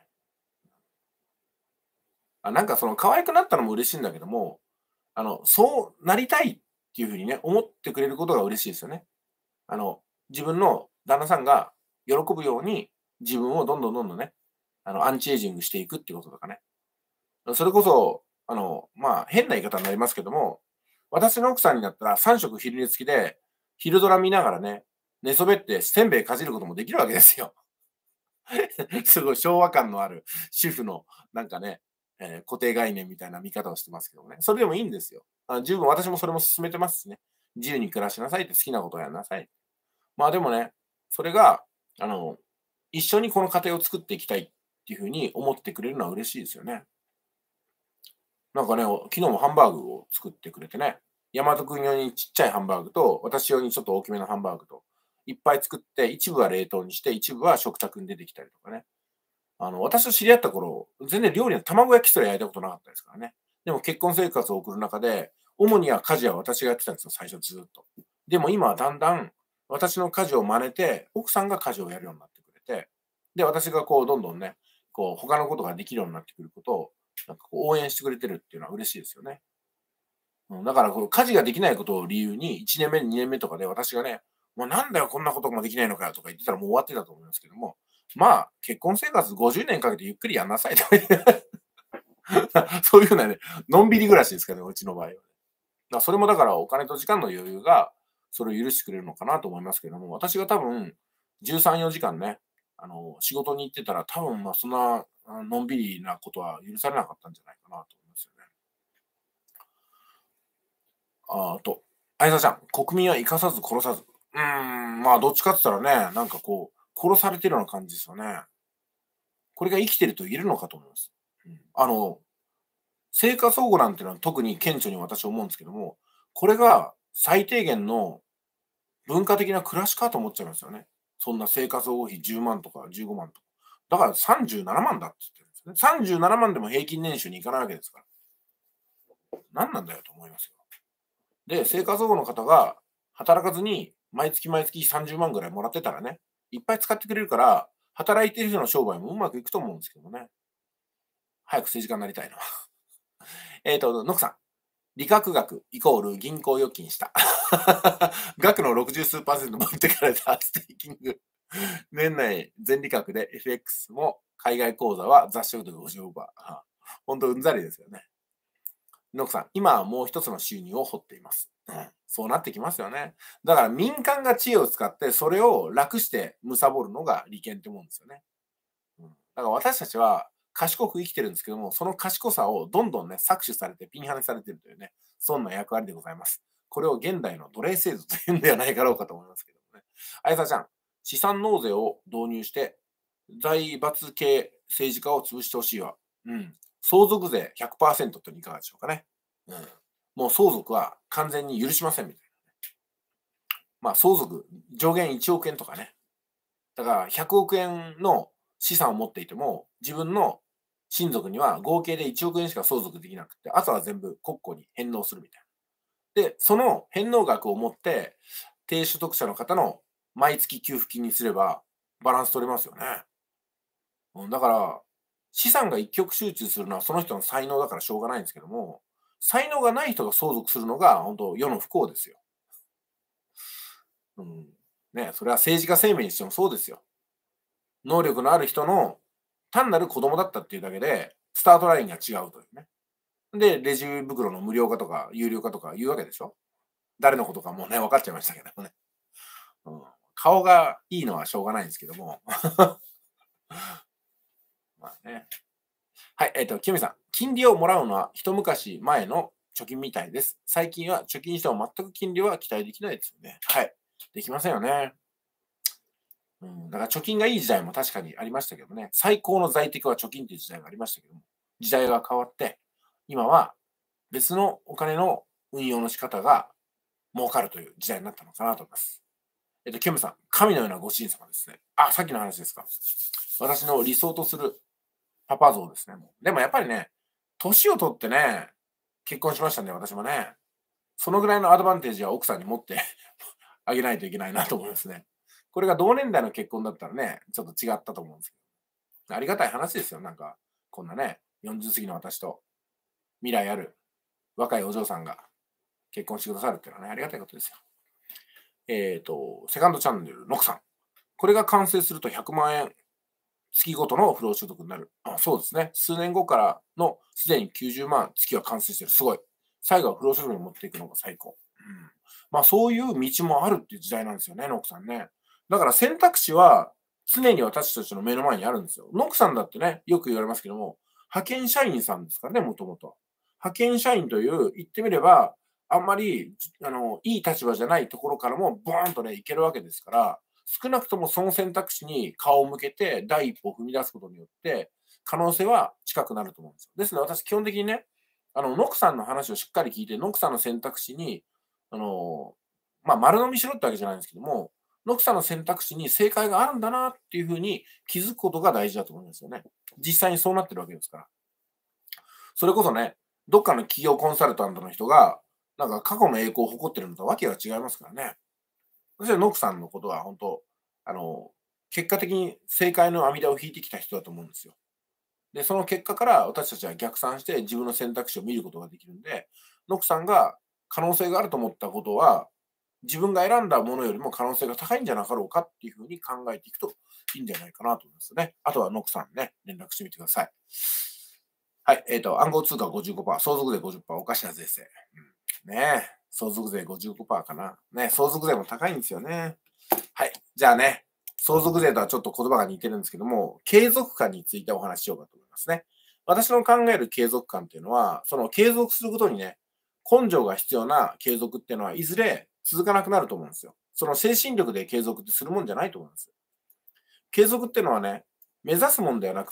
[SPEAKER 1] あ、なんかその可愛くなったのも嬉しいんだけども、あの、そうなりたいっていうふうにね、思ってくれることが嬉しいですよね。あの、自分の旦那さんが喜ぶように、自分をどんどんどんどんね、あの、アンチエイジングしていくっていうこととかね。それこそ、あの、まあ、変な言い方になりますけども、私の奥さんになったらさん食昼寝付きで、昼ドラ見ながらね、寝そべってせんべいかじることもできるわけですよ。すごい昭和感のある主婦のなんかね、えー固定概念みたいな見方をしてますけどもね。それでもいいんですよ。あ十分私もそれも進めてますしね。自由に暮らしなさいって好きなことをやんなさい。まあでもね、それが、あの、一緒にこの家庭を作っていきたいっていうふうに思ってくれるのは嬉しいですよね。なんかね、昨日もハンバーグを作ってくれてね、大和君用にちっちゃいハンバーグと、私用にちょっと大きめのハンバーグと、いっぱい作って、一部は冷凍にして、一部は食卓に出てきたりとかね。あの、私と知り合った頃、全然料理の卵焼きすら焼いたことなかったですからね。でも結婚生活を送る中で、主には家事は私がやってたんですよ、最初ずっと。でも今はだんだん、私の家事を真似て、奥さんが家事をやるようになってくれて、 で、私がこう、どんどんね、こう、他のことができるようになってくることを、なんかこう応援してくれてるっていうのは嬉しいですよね。うん、だからこう、家事ができないことを理由に、いちねんめ、にねんめとかで私がね、もうなんだよ、こんなこともできないのかよとか言ってたらもう終わってたと思いますけども、まあ、結婚生活ごじゅうねんかけてゆっくりやんなさいとか言って、そういうふうなね、のんびり暮らしですからね、うちの場合は。だそれもだからお金と時間の余裕が、それを許してくれるのかなと思いますけども、私が多分、じゅうさん、よじかんね、あの、仕事に行ってたら、多分まあそんな、あのんびりなことは許されなかったんじゃないかなと思いますよね。ああと、相沢ちゃん、国民は生かさず殺さず。うーん、まあどっちかって言ったらね、なんかこう、殺されてるような感じですよね。これが生きてると言えるのかと思います。うん、あの、生活保護なんていうのは特に顕著に私は思うんですけども、これが最低限の文化的な暮らしかと思っちゃいますよね。そんな生活保護費じゅうまんとかじゅうごまんとか。だからさんじゅうななまんだって言ってるんですね。さんじゅうななまんでも平均年収に行かないわけですから。何なんだよと思いますよ。で、生活保護の方が働かずに毎月毎月さんじゅうまんぐらいもらってたらね、いっぱい使ってくれるから、働いてる人の商売もうまくいくと思うんですけどもね。早く政治家になりたいな。えっと、ノクさん。利確額イコール銀行預金した。額のろくじゅう数パーセント持ってかれたステーキング。年内全利確で エフエックス も海外口座は雑所得ごじゅうオーバー。本当うんざりですよね。ノクさん、今はもう一つの収入を掘っています。うん、そうなってきますよね。だから民間が知恵を使ってそれを楽して貪るのが利権ってもんですよね。うん、だから私たちは賢く生きてるんですけども、その賢さをどんどんね、搾取されてピンハネされてるというね、そんな役割でございます。これを現代の奴隷制度というんではないかろうかと思いますけどもね。あやさちゃん、資産納税を導入して、財閥系政治家を潰してほしいわ。うん。相続税ひゃくパーセントっていかがでしょうかね。うん。もう相続は完全に許しませんみたいな。まあ相続、上限いちおくえんとかね。だからひゃくおくえんの資産を持っていても、自分の親族には合計でいちおくえんしか相続できなくて、あとは全部国庫に返納するみたいな。で、その返納額を持って、低所得者の方の毎月給付金にすれば、バランス取れますよね。うん、だから、資産が一極集中するのはその人の才能だからしょうがないんですけども、才能がない人が相続するのが、本当世の不幸ですよ。うん。ね、それは政治家生命にしてもそうですよ。能力のある人の単なる子供だったっていうだけで、スタートラインが違うというね。で、レジ袋の無料化とか有料化とか言うわけでしょ。誰のことかもうね、分かっちゃいましたけどね。うん、顔がいいのはしょうがないんですけども。まあね。はい、えっ、ー、と、清美さん。金利をもらうのは一昔前の貯金みたいです。最近は貯金しても全く金利は期待できないですよね。はい。できませんよね。うん、だから貯金がいい時代も確かにありましたけどね、最高の財テクは貯金という時代がありましたけども、時代が変わって、今は別のお金の運用の仕方が儲かるという時代になったのかなと思います。えっと、キムさん、神のようなご主人様ですね。あ、さっきの話ですか。私の理想とするパパ像ですね。でもやっぱりね、年を取ってね、結婚しましたね、私もね。そのぐらいのアドバンテージは奥さんに持ってあげないといけないなと思いますね。これが同年代の結婚だったらね、ちょっと違ったと思うんですけど。ありがたい話ですよ、なんか。こんなね、よんじゅう過ぎの私と未来ある若いお嬢さんが結婚してくださるっていうのはね、ありがたいことですよ。えっ、ー、と、セカンドチャンネル、ノクさん。これが完成するとひゃくまんえん月ごとの不労所得になる。あ、そうですね。数年後からのすでにきゅうじゅうまん月は完成してる。すごい。最後は不労所得に持っていくのが最高。うん、まあそういう道もあるっていう時代なんですよね、ノクさんね。だから選択肢は常に私たちの目の前にあるんですよ。ノクさんだってね、よく言われますけども、派遣社員さんですからね、もともとは。派遣社員という、言ってみれば、あんまり、あの、いい立場じゃないところからも、ボーンとね、いけるわけですから、少なくともその選択肢に顔を向けて、第一歩を踏み出すことによって、可能性は近くなると思うんですよ。ですので、私、基本的にね、あの、ノクさんの話をしっかり聞いて、ノクさんの選択肢に、あの、まあ、丸飲みしろってわけじゃないんですけども、ノクさんの選択肢に正解があるんだなっていうふうに気づくことが大事だと思いますよね。実際にそうなってるわけですから。それこそね、どっかの企業コンサルタントの人が、なんか過去の栄光を誇ってるのとわけが違いますからね。私はノクさんのことは本当、あの、 結果的に正解の阿弥陀を引いてきた人だと思うんですよ。で、その結果から私たちは逆算して自分の選択肢を見ることができるんで、ノクさんが可能性があると思ったことは、自分が選んだものよりも可能性が高いんじゃなかろうかっていうふうに考えていくといいんじゃないかなと思いますね。あとはノクさんね、連絡してみてください。はい、えっ、ー、と、暗号通貨 ごじゅうごパーセント、相続税 ごじゅっパーセント、おかしな税制。うん、ねえ、相続税 ごじゅうごパーセント かな。ね、相続税も高いんですよね。はい、じゃあね、相続税とはちょっと言葉が似てるんですけども、継続感についてお話ししようかと思いますね。私の考える継続感っていうのは、その継続することにね、根性が必要な継続っていうのは、いずれ続かなくなると思うんですよ。その精神力で継続ってするもんじゃないと思うんですよ。継続っていうのはね、目指すもんではなくって、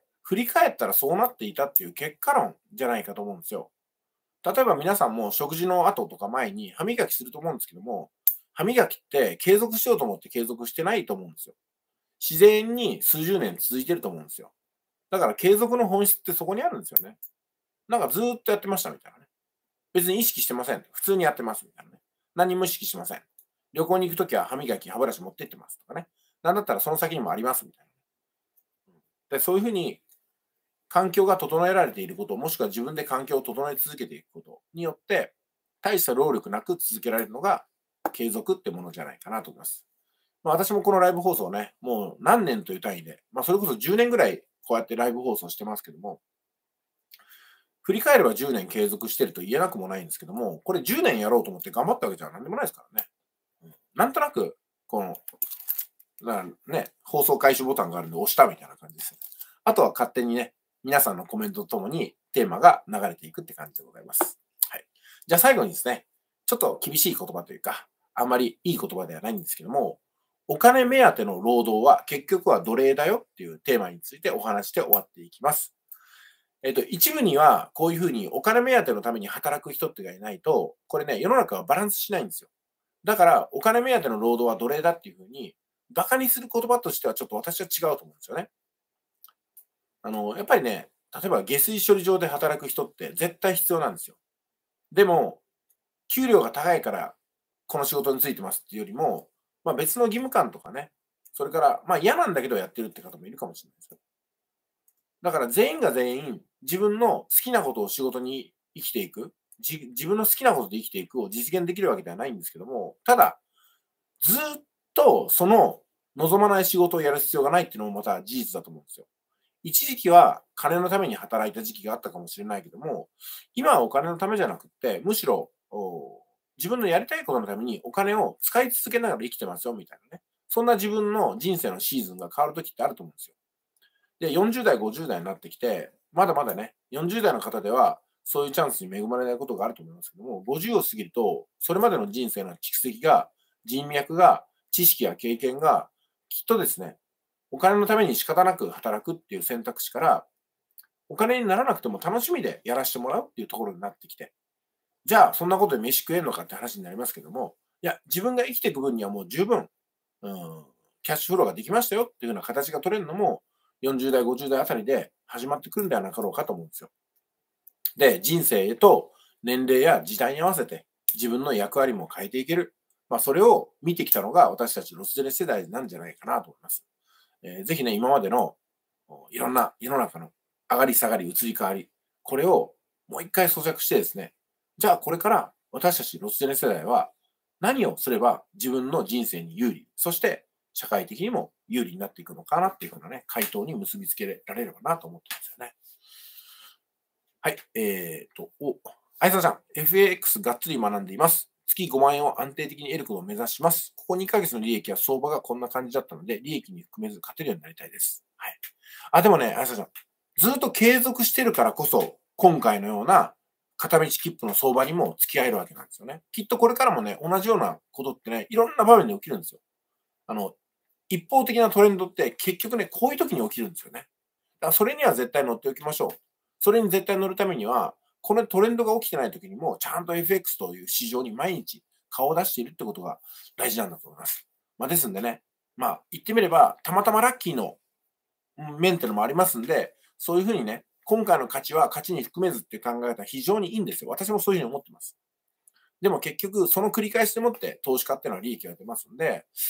[SPEAKER 1] 振り返ったらそうなっていたっていう結果論じゃないかと思うんですよ。例えば皆さんも食事の後とか前に歯磨きすると思うんですけども、歯磨きって継続しようと思って継続してないと思うんですよ。自然に数十年続いてると思うんですよ。だから継続の本質ってそこにあるんですよね。なんかずーっとやってましたみたいなね。別に意識してません。普通にやってますみたいなね。何も意識しません。旅行に行くときは歯磨き、歯ブラシ持ってってますとかね。なんだったらその先にもありますみたいな。で、そういうふうに環境が整えられていること、もしくは自分で環境を整え続けていくことによって、大した労力なく続けられるのが継続ってものじゃないかなと思います。まあ、私もこのライブ放送ね、もう何年という単位で、まあ、それこそじゅうねんぐらいこうやってライブ放送してますけども、振り返ればじゅうねん継続してると言えなくもないんですけども、これじゅうねんやろうと思って頑張ったわけじゃ何でもないですからね。うん、なんとなく、この、だからね、放送開始ボタンがあるんで押したみたいな感じです。あとは勝手にね、皆さんのコメントとともにテーマが流れていくって感じでございます。はい。じゃあ最後にですね、ちょっと厳しい言葉というか、あんまりいい言葉ではないんですけども、お金目当ての労働は結局は奴隷だよっていうテーマについてお話して終わっていきます。えっと、一部にはこういうふうにお金目当てのために働く人ってがいないと、これね、世の中はバランスしないんですよ。だから、お金目当ての労働は奴隷だっていうふうに、馬鹿にする言葉としてはちょっと私は違うと思うんですよね。あの、やっぱりね、例えば下水処理場で働く人って絶対必要なんですよ。でも、給料が高いからこの仕事についてますっていうよりも、まあ、別の義務感とかね、それから、まあ、嫌なんだけどやってるって方もいるかもしれないですよ。だから全員が全員、自分の好きなことを仕事に生きていく、じ自分の好きなことで生きていくを実現できるわけではないんですけども、ただ、ずっとその望まない仕事をやる必要がないっていうのもまた事実だと思うんですよ。一時期は金のために働いた時期があったかもしれないけども、今はお金のためじゃなくって、むしろ、お自分のやりたいことのためにお金を使い続けながら生きてますよみたいなね。そんな自分の人生のシーズンが変わる時ってあると思うんですよ。で、よんじゅう代、ごじゅう代になってきて、まだまだね、よんじゅう代の方では、そういうチャンスに恵まれないことがあると思いますけども、ごじゅうを過ぎると、それまでの人生の蓄積が、人脈が、知識や経験が、きっとですね、お金のために仕方なく働くっていう選択肢から、お金にならなくても楽しみでやらせてもらうっていうところになってきて、じゃあ、そんなことで飯食えるのかって話になりますけども、いや、自分が生きていく分にはもう十分、うん、キャッシュフローができましたよっていうような形が取れるのも、よんじゅう代、ごじゅう代あたりで始まってくるんではなかろうかと思うんですよ。で、人生と年齢や時代に合わせて自分の役割も変えていける。まあ、それを見てきたのが私たちロスジェネ世代なんじゃないかなと思います。えー、ぜひね、今までのいろんな世の中の上がり下がり、移り変わり、これをもう一回咀嚼してですね、じゃあこれから私たちロスジェネ世代は何をすれば自分の人生に有利、そして社会的にも有利になっていくのかなっていうふうなね、回答に結びつけられればなと思ってますよね。はい、えーと、お、あいさちゃん、エフエーエックス がっつり学んでいます。月ごまん円を安定的に得ることを目指します。ここにかげつの利益や相場がこんな感じだったので、利益に含めず勝てるようになりたいです。はい。あ、でもね、あいさちゃん、ずっと継続してるからこそ、今回のような片道切符の相場にも付き合えるわけなんですよね。きっとこれからもね、同じようなことってね、いろんな場面で起きるんですよ。あの、一方的なトレンドって結局ね、こういう時に起きるんですよね。だからそれには絶対乗っておきましょう。それに絶対乗るためには、このトレンドが起きてない時にも、ちゃんと エフエックス という市場に毎日顔を出しているってことが大事なんだと思います。まあ、ですんでね、まあ、言ってみれば、たまたまラッキーの面っていうのもありますんで、そういうふうにね、今回の勝ちは勝ちに含めずっていう考え方は非常にいいんですよ。私もそういうふうに思ってます。でも結局、その繰り返しでもって投資家っていうのは利益が出ますんで、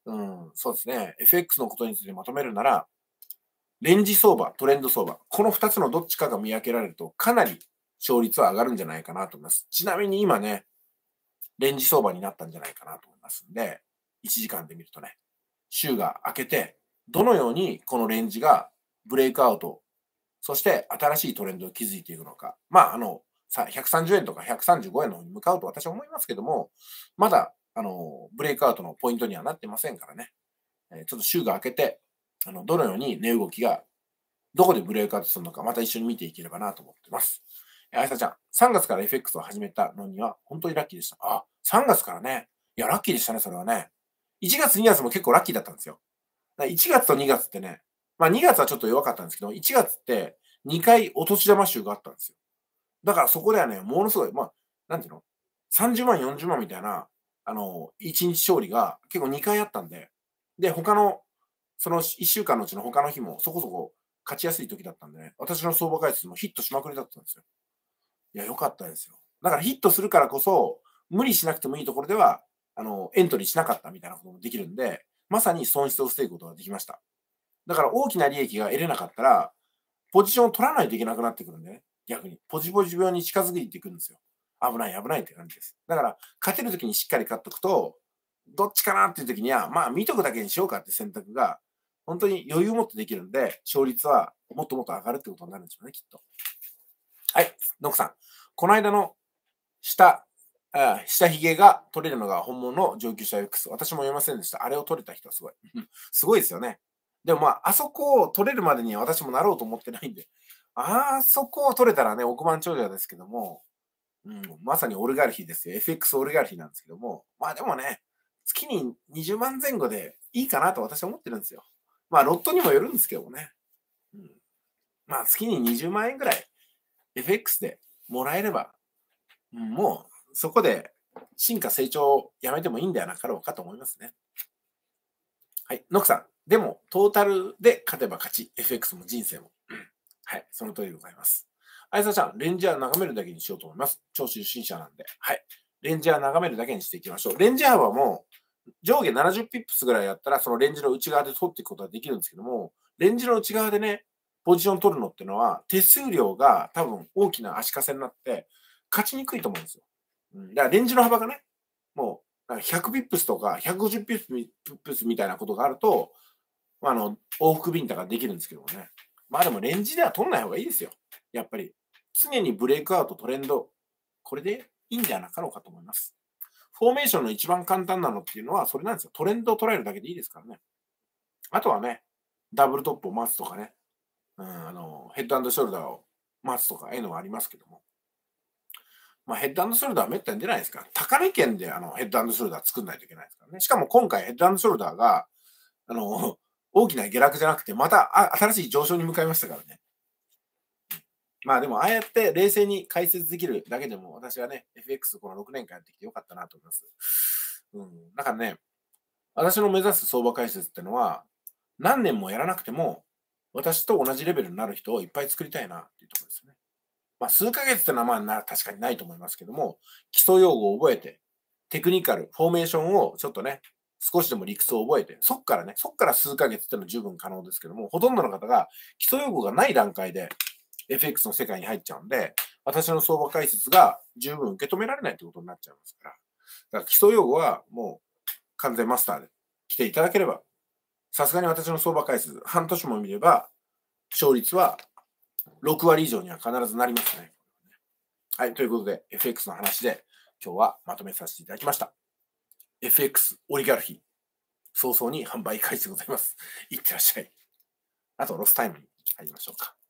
[SPEAKER 1] うん、そうですね。エフエックス のことについてまとめるなら、レンジ相場、トレンド相場、このふたつのどっちかが見分けられると、かなり勝率は上がるんじゃないかなと思います。ちなみに今ね、レンジ相場になったんじゃないかなと思いますんで、いちじかんで見るとね、週が明けて、どのようにこのレンジがブレイクアウト、そして新しいトレンドを築いていくのか。まあ、あの、さひゃくさんじゅうえんとかひゃくさんじゅうごえんの方に向かうと私は思いますけども、まだ、あの、ブレイクアウトのポイントにはなってませんからね。えーちょっと週が明けて、あの、どのように値動きが、どこでブレイクアウトするのか、また一緒に見ていければなと思ってます。えー、あいさちゃん、さんがつから エフエックス を始めたのには、本当にラッキーでした。あ、さんがつからね。いや、ラッキーでしたね、それはね。いちがつ、にがつも結構ラッキーだったんですよ。だからいちがつとにがつってね、まあにがつはちょっと弱かったんですけど、いちがつってにかいお年玉集があったんですよ。だからそこではね、ものすごい、まあ、なんていうの ?さんじゅうまん、よんじゅうまんみたいな、あの、いちにち勝利が結構にかいあったんで、で、他の、そのいっしゅうかんのうちの他の日もそこそこ勝ちやすい時だったんでね、私の相場回数もヒットしまくりだったんですよ。いや、良かったですよ。だからヒットするからこそ、無理しなくてもいいところでは、あの、エントリーしなかったみたいなこともできるんで、まさに損失を防ぐことができました。だから大きな利益が得れなかったら、ポジションを取らないといけなくなってくるんでね、逆に。ポジポジ病に近づいていくんですよ。危ない、危ないって感じです。だから、勝てるときにしっかり勝っとくと、どっちかなっていうときには、まあ、見とくだけにしようかって選択が、本当に余裕を持ってできるんで、勝率はもっともっと上がるってことになるんでしょうね、きっと。はい、ノクさん。この間の下、あ下髭が取れるのが本物の上級者 X。私も読めませんでした。あれを取れた人はすごい。すごいですよね。でもまあ、あそこを取れるまでには私もなろうと思ってないんで、あそこを取れたらね、億万長者ですけども、うん、まさにオリガルヒですよ。エフエックス オリガルヒなんですけども、まあでもね、月ににじゅうまんぜん後でいいかなと私は思ってるんですよ。まあ、ロットにもよるんですけどもね。うん、まあ、月ににじゅうまん円ぐらい エフエックス でもらえれば、うん、もうそこで進化成長をやめてもいいんではなかろうかと思いますね。はい。ノクさん。でも、トータルで勝てば勝ち。エフエックス も人生も。うん、はい。その通りでございます。あいさちゃん、レンジャー眺めるだけにしようと思います。超出身者なんで。はい。レンジャー眺めるだけにしていきましょう。レンジャー幅も上下ななじゅうピップスぐらいやったら、そのレンジの内側で取っていくことができるんですけども、レンジの内側でね、ポジション取るのってのは、手数料が多分大きな足かせになって、勝ちにくいと思うんですよ。うん、だからレンジの幅がね、もうひゃくピップスとかひゃくごじゅうピップスみたいなことがあると、あの、往復ビンタができるんですけどもね。まあでもレンジでは取んない方がいいですよ。やっぱり。常にブレイクアウト、トレンド、これでいいんじゃなかろうかと思います。フォーメーションの一番簡単なのっていうのはそれなんですよ。トレンドを捉えるだけでいいですからね。あとはね、ダブルトップを待つとかね、うん、あのヘッドショルダーを待つとか、ああいうのがありますけども。まあ、ヘッドショルダーはめったに出ないですから、高値圏であのヘッドショルダー作んないといけないですからね。しかも今回ヘッドショルダーが、あの、大きな下落じゃなくて、またあ新しい上昇に向かいましたからね。まあでも、ああやって冷静に解説できるだけでも、私はね、エフエックス このろくねんかんやってきてよかったなと思います。うん。だからね、私の目指す相場解説ってのは、何年もやらなくても、私と同じレベルになる人をいっぱい作りたいなっていうところですよね。まあ、数ヶ月ってのはまあな確かにないと思いますけども、基礎用語を覚えて、テクニカル、フォーメーションをちょっとね、少しでも理屈を覚えて、そっからね、そっから数ヶ月っていうのは十分可能ですけども、ほとんどの方が基礎用語がない段階で エフエックス の世界に入っちゃうんで、私の相場解説が十分受け止められないってことになっちゃいますから。だから基礎用語はもう完全マスターで来ていただければ、さすがに私の相場解説、半年も見れば、勝率はろくわり以上には必ずなりますね。はい、ということで、エフエックス の話で今日はまとめさせていただきました。エフエックス オリガルヒ、早々に販売開始でございます。いってらっしゃい。あと、ロスタイムに入りましょうか。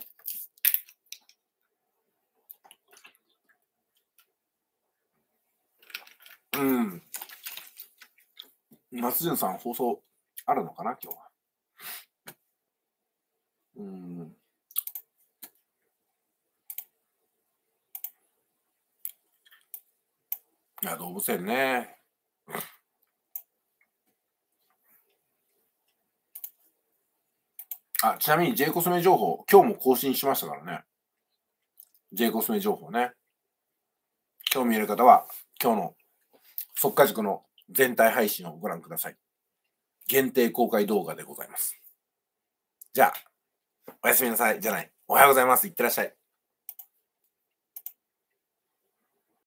[SPEAKER 1] うん。松潤さん、放送あるのかな、今日は。うん。いや、動物園ね。あ、ちなみに J コスメ情報、今日も更新しましたからね。J コスメ情報ね。興味ある方は、今日の速稼塾の全体配信をご覧ください。 限定公開動画でございます。じゃあ、おやすみなさい。じゃない。おはようございます。いってらっしゃい。